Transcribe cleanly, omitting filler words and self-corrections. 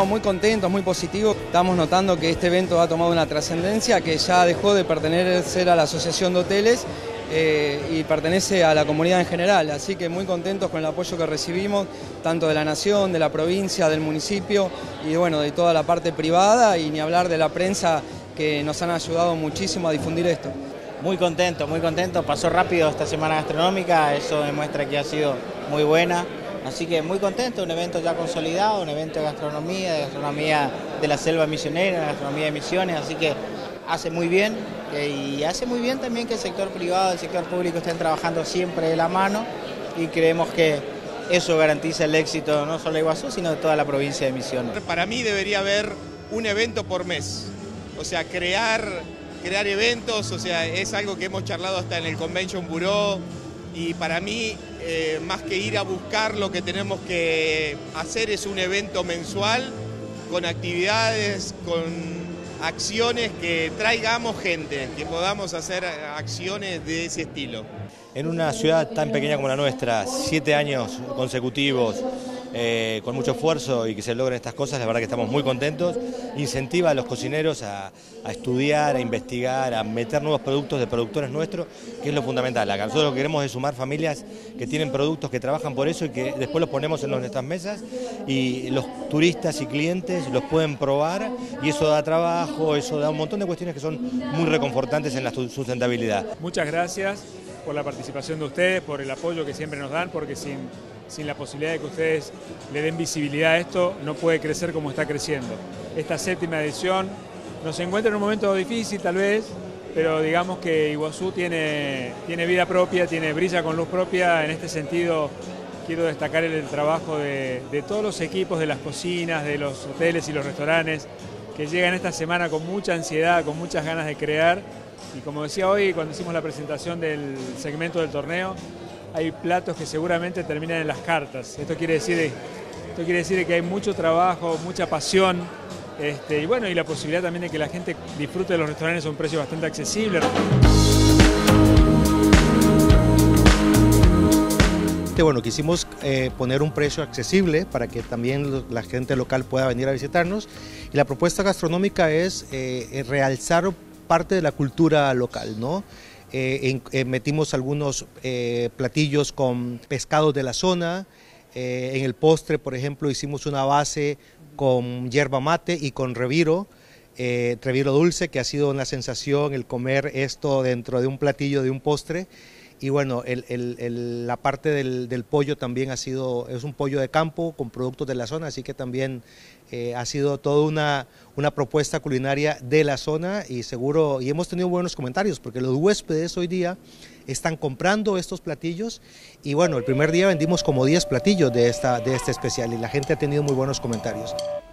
muy contentos, muy positivos. Estamos notando que este evento ha tomado una trascendencia que ya dejó de pertenecer a la Asociación de Hoteles y pertenece a la comunidad en general, así que muy contentos con el apoyo que recibimos, tanto de la Nación, de la provincia, del municipio y bueno, de toda la parte privada y ni hablar de la prensa que nos han ayudado muchísimo a difundir esto. Muy contento, pasó rápido esta semana gastronómica, eso demuestra que ha sido muy buena, así que muy contento, un evento ya consolidado, un evento de gastronomía de la selva misionera, de gastronomía de Misiones, así que hace muy bien y hace muy bien también que el sector privado y el sector público estén trabajando siempre de la mano y creemos que eso garantiza el éxito no solo de Iguazú, sino de toda la provincia de Misiones. Para mí debería haber un evento por mes, o sea, crear eventos, o sea, es algo que hemos charlado hasta en el Convention Bureau y para mí, más que ir a buscar, lo que tenemos que hacer es un evento mensual con actividades, con acciones que traigamos gente, que podamos hacer acciones de ese estilo. En una ciudad tan pequeña como la nuestra, 7 años consecutivos, con mucho esfuerzo y que se logren estas cosas, la verdad que estamos muy contentos. Incentiva a los cocineros a estudiar, a investigar, a meter nuevos productos de productores nuestros, que es lo fundamental. Acá nosotros lo que queremos es sumar familias que tienen productos, que trabajan por eso y que después los ponemos en nuestras mesas y los turistas y clientes los pueden probar y eso da trabajo, eso da un montón de cuestiones que son muy reconfortantes en la sustentabilidad. Muchas gracias por la participación de ustedes, por el apoyo que siempre nos dan, porque sin la posibilidad de que ustedes le den visibilidad a esto, no puede crecer como está creciendo. Esta 7ª edición nos encuentra en un momento difícil tal vez, pero digamos que Iguazú tiene vida propia, brilla con luz propia. En este sentido quiero destacar el trabajo de todos los equipos de las cocinas, de los hoteles y los restaurantes, que llegan esta semana con mucha ansiedad, con muchas ganas de crear. Y como decía hoy, cuando hicimos la presentación del segmento del torneo, hay platos que seguramente terminan en las cartas. Esto quiere decir que hay mucho trabajo, mucha pasión, y bueno, y la posibilidad también de que la gente disfrute de los restaurantes a un precio bastante accesible. Bueno, quisimos poner un precio accesible para que también la gente local pueda venir a visitarnos, y la propuesta gastronómica es realzar parte de la cultura local, ¿no? Metimos algunos platillos con pescados de la zona. En el postre, por ejemplo, hicimos una base con yerba mate y con reviro dulce, que ha sido una sensación el comer esto dentro de un platillo de un postre. Y bueno, la parte del pollo también es un pollo de campo con productos de la zona, así que también ha sido toda una propuesta culinaria de la zona y hemos tenido buenos comentarios porque los huéspedes hoy día están comprando estos platillos y bueno, el primer día vendimos como 10 platillos de este especial y la gente ha tenido muy buenos comentarios.